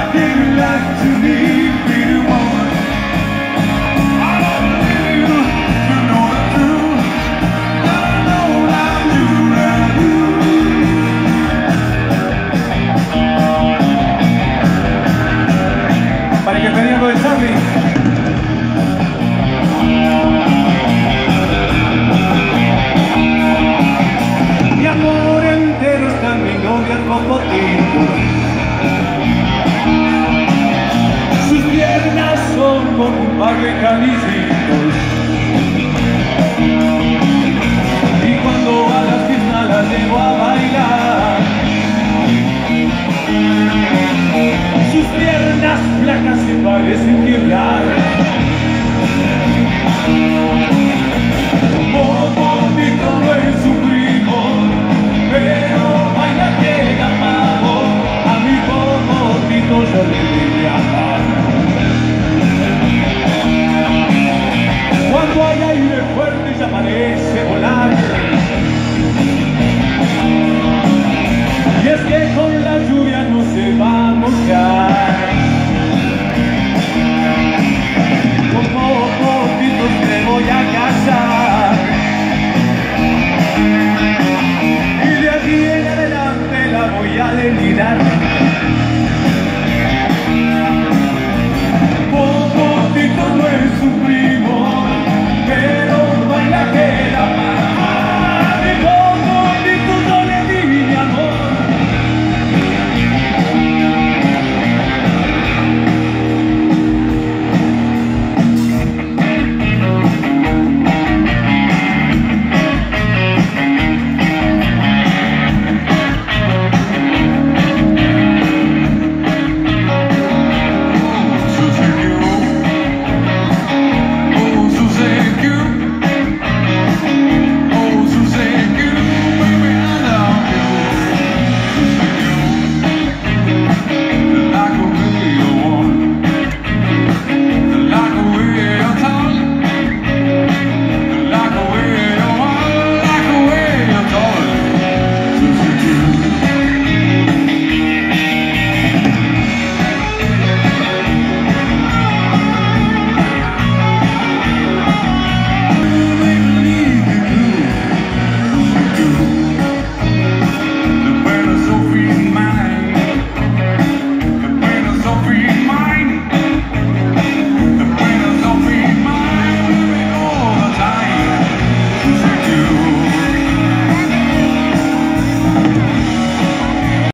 give your life to me, pretty woman. I love you, you know it's true. I know I do, Para que tenía con el Charlie. Mi amor entero está en mi novia Cocotito. Sus piernas son como un par de canicitos. Y cuando a la fiesta la llevo a bailar, sus piernas flacas se parecen quiebrar. Cocotito no es su primo, pero baila bien amado. A mi Cocotito yo le di amar. Cuando hay aire fuerte ya parece volar. Y es que con la lluvia no se va a mojar. Con Cocotitos te voy a casar. Y de aquí en adelante la voy a delirar.